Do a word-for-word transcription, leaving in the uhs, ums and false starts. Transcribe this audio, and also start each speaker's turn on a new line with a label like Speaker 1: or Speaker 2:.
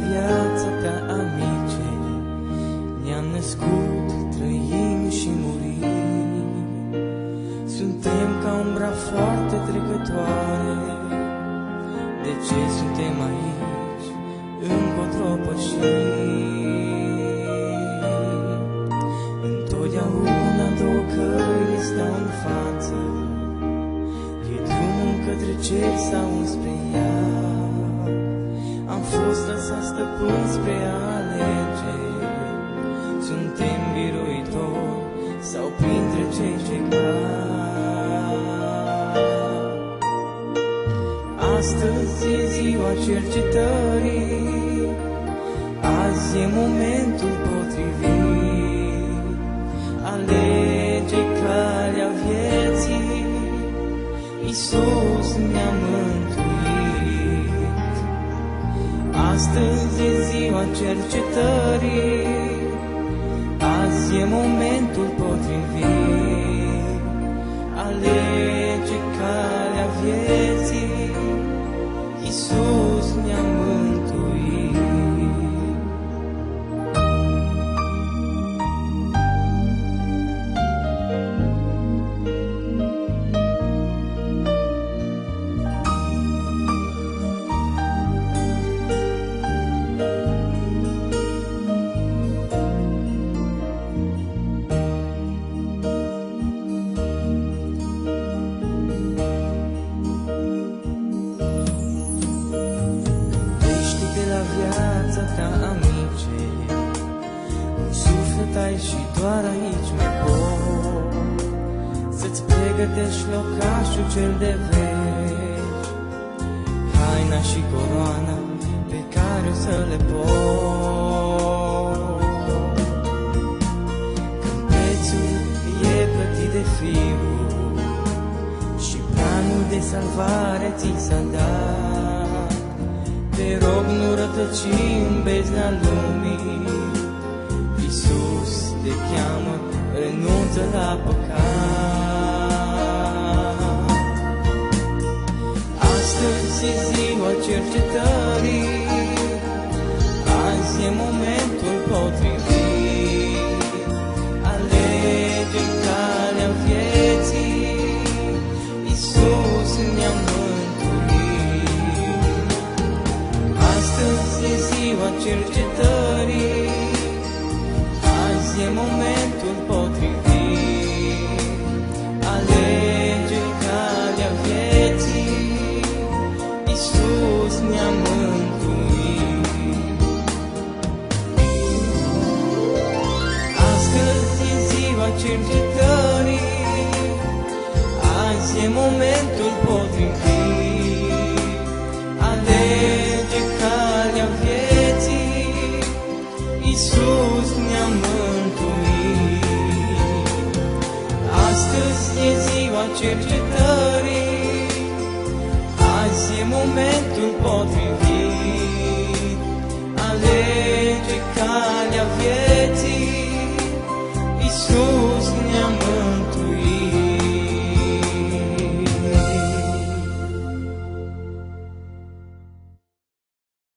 Speaker 1: viața ca amice, ne-am născut, trăim și murim. Suntem ca umbra foarte trecătoare. De ce suntem aici, încotro pășim? Întotdeauna două căi stau în față, e drumul către cer sau înspre iad. Am fost lăsați stăpâni spre a alege, suntem biruitori sau printre cei ce cad. Astăzi e ziua cercetării, azi e momentul potrivit. Alege calea vieții, Iisus ne-a mântuit. Astăzi e ziua cercetării, azi e momentul potrivit. Alege calea vieții, Iisus ne-a mântuit. Viața ta, amice, în suflet ai și doar aici mai poți să-ți pregătești locașul cel de veci, haina și coroana pe care o să le poți. Când prețul e plătit de Fiul și planul de salvare ți s-a dat, te rog, nu rătăci în bezna lumii. Iisus te cheamă, renunță la păcat. Astăzi e ziua cercetării, azi e momentul potrivit. Alege calea vieții, Iisus ne-a mântuit. Astăzi e ziua cercetării, azi e momentul potrivit. Alege calea vieții, Iisus ne-a mântuit. Astăzi e ziua cercetării, azi e momentul potrivit. Alege calea vieții, Iisus ne-a mântuit. Astăzi e ziua cercetării, azi e momentul potrivit.